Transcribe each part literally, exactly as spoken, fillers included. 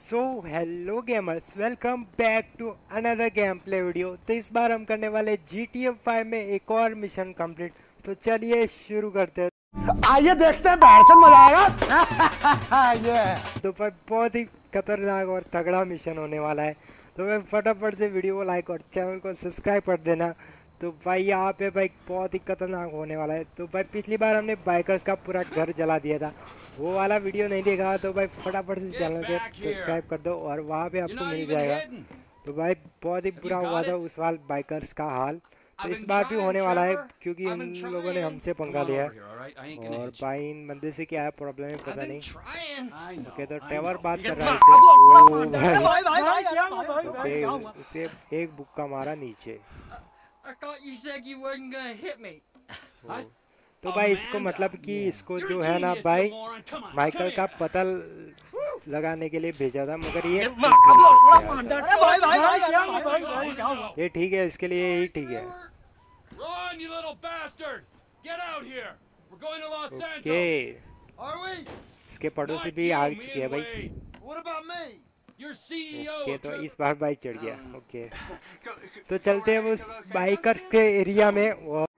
So hello gamers, welcome back to another game play video. तो इस बार हम करने वाले जी टी ए फाइव में एक और मिशन कंप्लीट। तो चलिए शुरू करते हैं। आइए देखते हैं, बैठ मजा आएगा। ये तो भाई बहुत ही खतरनाक और तगड़ा मिशन होने वाला है। तो मैं फटाफट से वीडियो को लाइक और चैनल को सब्सक्राइब कर देना। तो भाई यहाँ पे भाई बहुत ही खतरनाक होने वाला है। तो भाई पिछली बार हमने बाइकर्स का पूरा घर जला दिया था, वो वाला वीडियो नहीं देखा तो भाई फटाफट से चैनल के सब्सक्राइब कर दो और वहाँ पे आपको मिल जाएगा। तो भाई बहुत ही बुरा हुआ था उस वाल बाइकर्स का हाल। तो इस बार भी होने वाला है क्योंकि उन लोगों ने हमसे पंगा लिया है। और भाई इन बंदे से क्या है प्रॉब्लम है पता नहीं। ओके तो ट्रेवर बात कर रहा है इससे। ओ भाई ओके उसे एक बुक्का मारा नीचे। तो भाई इसको मतलब कि इसको जो है ना भाई माइकल का पता लगाने के लिए भेजा था, मगर ये ये ठीक है, इसके लिए यही ठीक है। ओके इसके पड़ोसी भी आ चुके हैं भाई। ओके तो इस बार बाइक चढ़ गया। ओके तो चलते हैं उस बाइकर्स के एरिया में।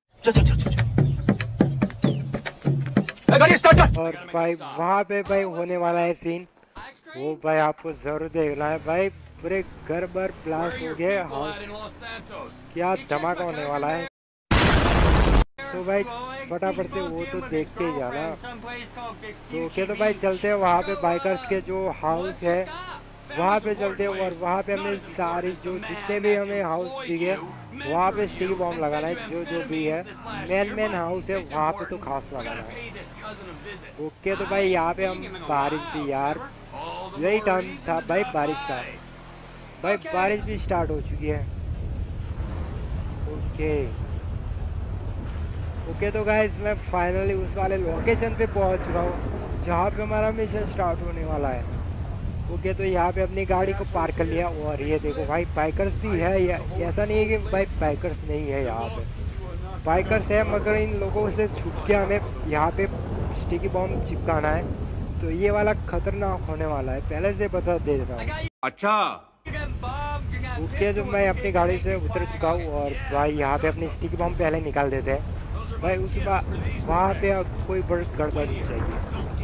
और भाई वहाँ पे भाई होने वाला है सीन, वो भाई आपको जरूर देखना है। भाई पूरे घर भर ब्लास्ट हो गए, क्या धमाका होने वाला है। तो भाई फटाफट से वो तो देख के ही जाना। तो ओके तो भाई चलते हैं वहाँ पे बाइकर्स के जो हाउस है वहाँ पे चलते हैं। और वहाँ पे हमें सारी जो जितने भी हमें हाउस दिखे वहाँ पे स्टिकी बॉम्ब लगाना है। जो जो भी है मेन मेन हाउस है वहाँ पे तो खास लगाना है। ओके तो भाई यहाँ पे हम बारिश भी, यार यही टाइम था भाई बारिश का। भाई बारिश भी स्टार्ट हो चुकी है। ओके ओके तो गाइस मैं फाइनली उस वाले लोकेशन पे पहुँच चुका हूँ जहाँ पे हमारा मिशन स्टार्ट होने वाला है। ओके तो यहाँ पे अपनी गाड़ी को पार्क कर लिया। और ये देखो भाई बाइकर्स भी है, ऐसा नहीं है कि भाई बाइकर्स नहीं है, यहाँ पे बाइकर्स है मगर इन लोगों से छुप के हमें यहाँ पे स्टिकी बॉम्ब चिपकाना है। तो ये वाला खतरनाक होने वाला है, पहले से बता दे रहा हूँ। अच्छा ओके तो मैं अपनी गाड़ी से उतर चुका हूँ और भाई यहाँ पे अपनी स्टिकी बॉम्ब पहले निकाल देते हैं। भाई उसके बाद वहाँ पे कोई बड़ी गड़बड़ नहीं चाहिए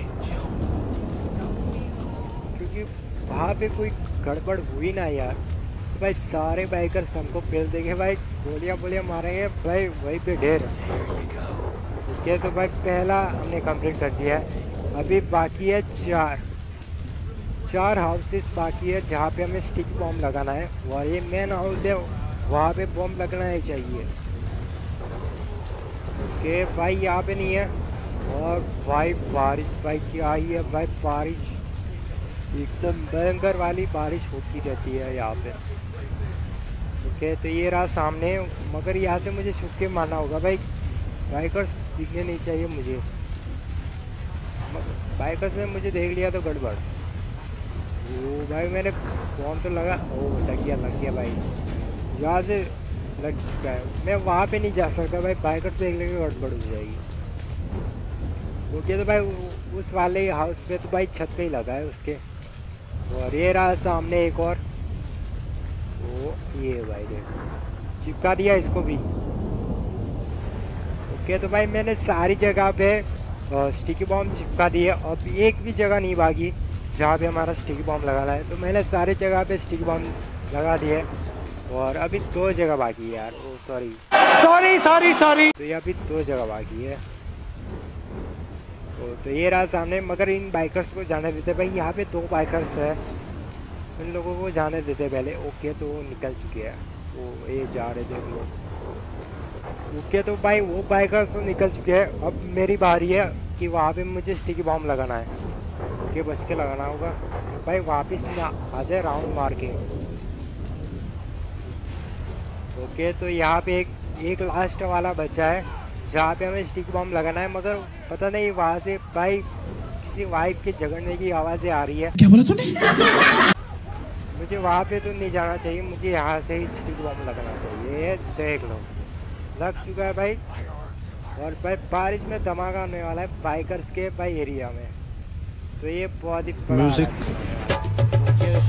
क्योंकि वहाँ पे कोई गड़बड़ हुई ना यार तो भाई सारे बाइकर्स हमको पेल देंगे भाई, गोलियाँ बोलियाँ मारेंगे भाई वहीं पे ढेर। ओके तो भाई पहला हमने कंप्लीट कर दिया है। अभी बाकी है चार चार हाउसेस बाकी है जहाँ पे हमें स्टिक बॉम्ब लगाना है। और ये मेन हाउस है वहाँ पे बॉम्ब लगना ही चाहिए। ओके भाई यहाँ पे नहीं है। और भाई बारिश भाई क्या आई है भाई, बारिश एकदम भयंकर वाली बारिश होती रहती है यहाँ पे। ओके तो ये रहा सामने, मगर यहाँ से मुझे छुप के मारना होगा भाई, बाइकर्स दिखने नहीं चाहिए मुझे। बाइकर्स ने मुझे देख लिया तो गड़बड़। ओ भाई मैंने फोन तो लगा, ओ लग गया लग गया भाई, यहाँ से लग चुका है। मैं वहाँ पे नहीं जा सकता भाई, बाइकर्स देख लेंगे गड़बड़ हो जाएगी। ओके तो भाई उस वाले हाउस पे तो भाई छत पे ही लगा है उसके। और ये रहा सामने एक और, ओ ये भाई देखो चिपका दिया इसको भी। ओके तो भाई मैंने सारी जगह पे स्टिकी बॉम्ब चिपका दिए। अब एक भी जगह नहीं भागी जहाँ पे हमारा स्टिकी बॉम्ब लगाना है, तो मैंने सारी जगह पे स्टिकी बॉम्ब लगा दिए। और अभी दो जगह बाकी है यार, oh sorry sorry sorry sorry तो ये अभी दो जगह बाकी है। तो, तो ये रहा सामने, मगर इन बाइकर्स को जाने देते भाई, यहाँ पे दो बाइकर्स है, इन लोगों को जाने देते पहले। ओके तो वो निकल चुके हैं, वो ये जा रहे थे लोग। ओके तो भाई वो बाइकर्स तो निकल चुके हैं। अब मेरी बारी है कि वहाँ पे मुझे स्टिकी बॉम्ब लगाना है। ओके बच के लगाना होगा भाई, वापस आ जाए राउंड मार के। ओके तो यहाँ पे एक एक लास्ट वाला बचा है जहाँ पे हमें स्टिक बॉम्ब लगाना है, मगर पता नहीं वहाँ से भाई किसी वाइफ के झगड़ने की आवाज़ें आ रही है। क्या बोला तूने? मुझे वहाँ पे तो नहीं जाना चाहिए, मुझे यहाँ से ही स्टिक बॉम्ब लगाना चाहिए। देख लो लग चुका है भाई। और भाई बारिश में धमाका होने वाला है बाइकर्स के भाई एरिया में। तो ये बहुत ही म्यूजिक।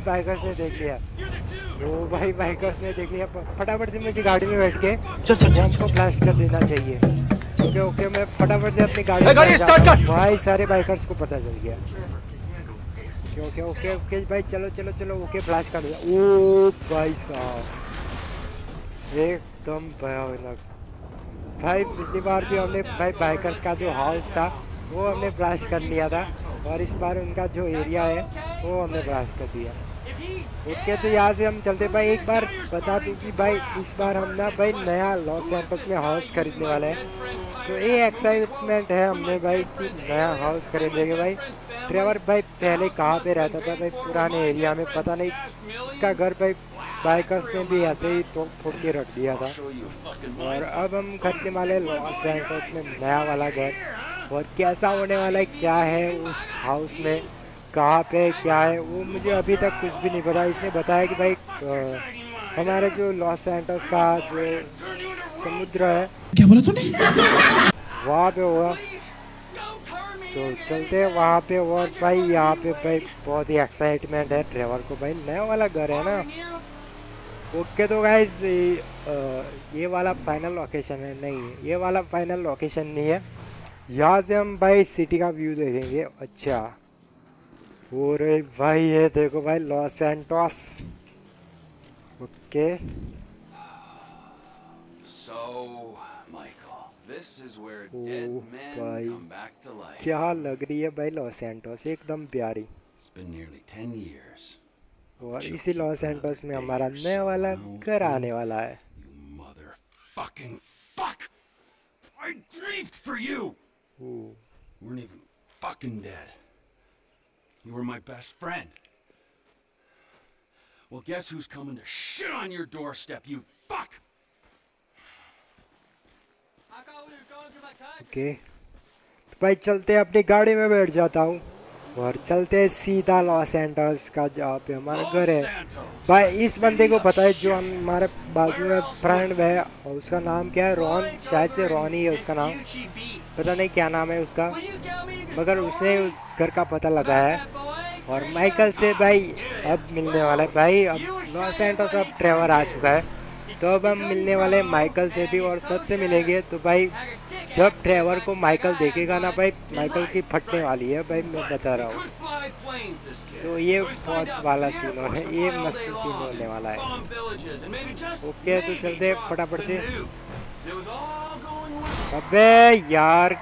बाइकर्स ने देख लिया। ओ भाई बाइकर्स ने देख लिया। फटाफट से मुझे गाड़ी में बैठ के चल चल बम को ब्लास्ट कर देना चाहिए। ओके ओके मैं फटाफट से अपनी गाड़ी गाड़ी स्टार्ट कर। भाई सारे बाइकर्स को पता चल गया। ओके ओके ओके भाई चलो चलो चलो ओके फ्लैश कर दिया। ओ भाई साहब एकदम भयानक भाई। पिछली बार भी हमने भाई बाइकर्स का जो हाउस था वो हमने ब्लास्ट कर लिया था और इस बार उनका जो एरिया है वो हमने ब्लास्ट कर दिया। ओके तो यहाँ से हम चलते भाई। एक बार बता दूँ कि भाई इस बार हम ना भाई नया लॉस एंजल्स में हाउस खरीदने वाले हैं। तो ये एक्साइटमेंट है हमने भाई कि नया हाउस खरीदेंगे भाई। ट्रेवर भाई पहले कहाँ पे रहता था भाई पुराने एरिया में, पता नहीं इसका घर भाई बाइकर्स ने भी ऐसे ही तोड़ फोड़ के रख दिया था। और अब हम खरीदने वाले लॉस एंजल्स में नया वाला घर। और कैसा होने वाला है, क्या है उस हाउस में, कहाँ पे क्या है वो मुझे अभी तक कुछ भी नहीं पता। इसने बताया कि भाई आ, हमारे जो लॉस एंजल्स का जो समुद्र है क्या बोला तूने? वहाँ पे हुआ तो चलते हैं वहाँ पे। और भाई यहाँ पे भाई बहुत ही एक्साइटमेंट है ट्रेवर को भाई, नया वाला घर है ना। ओके तो गाइस ये वाला फाइनल लोकेशन है, नहीं ये वाला फाइनल लोकेशन नहीं है। यहाँ से हम भाई सिटी का व्यू देखेंगे। अच्छा अरे भाई ये देखो भाई लॉस एंटोस। ओके ओ भाई क्या लग रही है भाई लॉस एंटोस, एकदम प्यारी। और इसी लॉस एंटोस में हमारा नया वाला घर आने वाला है। I grieved for you. Ooh. You weren't even fucking dead. You were my best friend. Well, guess who's coming to shit on your doorstep, you fuck? Okay तो भाई चलते अपनी गाड़ी में बैठ जाता हूँ और चलते हैं सीधा लॉस एंजल्स का जहाँ पे हमारा घर है। भाई इस बंदे को पता है जो हमारे बाजू में फ्रेंड है और उसका नाम क्या है, रॉन, शायद से रॉन ही है उसका नाम, पता नहीं क्या नाम है उसका, मगर उसने उस घर का पता लगाया है। और माइकल से भाई अब मिलने वाला है भाई। अब लॉस एंजल्स अब ट्रेवर आ चुका है तो अब हम मिलने वाले माइकल से भी और सबसे मिलेंगे। तो भाई जब ट्रेवर को माइकल देखेगा ना भाई माइकल की फटने वाली है भाई, मैं बता रहा हूँ। तो ये बहुत वाला सीन हो है, ये मस्त सीन होने वाला है। ओके तो चलते फटाफट से। अबे यार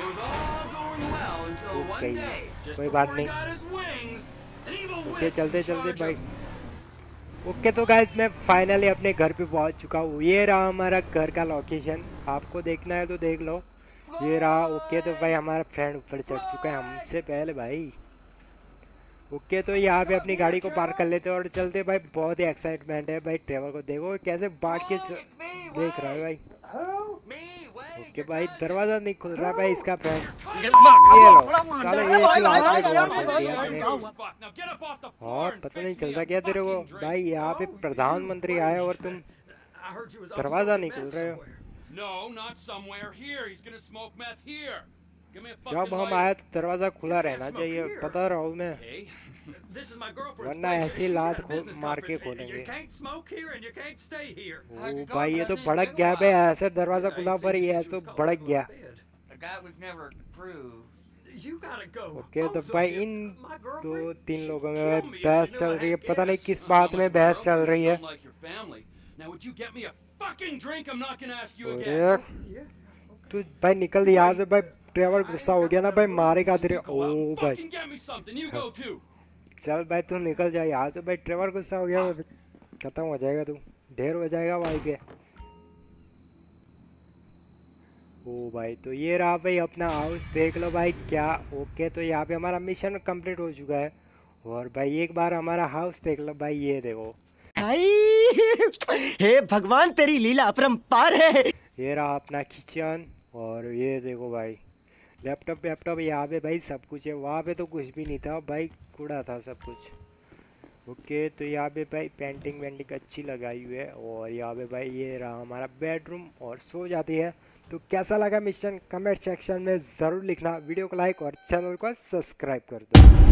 ओके कोई बात नहीं। ओके चलते चलते भाई। ओके तो गाइस मैं फाइनली अपने घर पे पहुंच चुका हूँ। ये रहा हमारा घर का लोकेशन, आपको देखना है तो देख लो, ये रहा। ओके तो भाई हमारा फ्रेंड ऊपर चढ़ चुका है हमसे पहले भाई। ओके तो यहाँ पे अपनी गाड़ी को पार्क कर लेते हैं और चलते भाई। बहुत ही एक्साइटमेंट है भाई, ट्रेवर को देखो कैसे बांट के देख रहा है भाई। ओके भाई दरवाजा नहीं खुल रहा भाई इसका फ्रेंड, ये लो साले एक लाख में डॉलर कर दिया मैंने और पता नहीं चलता क्या तेरे को भाई। यहाँ पे प्रधानमंत्री आए और तुम दरवाजा नहीं खोल रहे हो। जब हम आए तो दरवाजा खुला रहना चाहिए, पता रहा हूँ मैं, वरना ऐसी लात मार के खोलेंगे। ओ भाई ये तो भड़क गया भाई, ऐसे दरवाजा खुला पर ये तो भड़क गया। ओके तो भाई इन दो तीन लोगों में बहस चल रही है, पता नहीं किस बात में बहस चल रही है। तू भाई निकल यहाँ से भाई, ट्रेवर गुस्सा हो गया ना भाई, मारेगा तेरे। ओ भाई चल भाई तू निकल जा यहाँ से भाई, ट्रेवर गुस्सा हो गया, खत्म हो जाएगा तू, ढेर हो जाएगा भाई के। ओ भाई तो ये रहा भाई अपना हाउस, देख लो भाई क्या। ओके तो यहाँ पे हमारा मिशन कंप्लीट हो चुका है और भाई एक बार हमारा हाउस देख लो भाई, ये देखो। हे भगवान तेरी लीला अपरंपार है। ये रहा अपना किचन और ये देखो भाई लैपटॉप लैपटॉप यहाँ पे भाई सब कुछ है, वहाँ पे तो कुछ भी नहीं था भाई, कूड़ा था सब कुछ। ओके तो यहाँ पे भाई पेंटिंग वेंटिंग अच्छी लगाई हुई है और यहाँ पे भाई ये रहा हमारा बेडरूम और सो जाती है। तो कैसा लगा मिशन कमेंट सेक्शन में ज़रूर लिखना, वीडियो को लाइक और चैनल को सब्सक्राइब कर दो।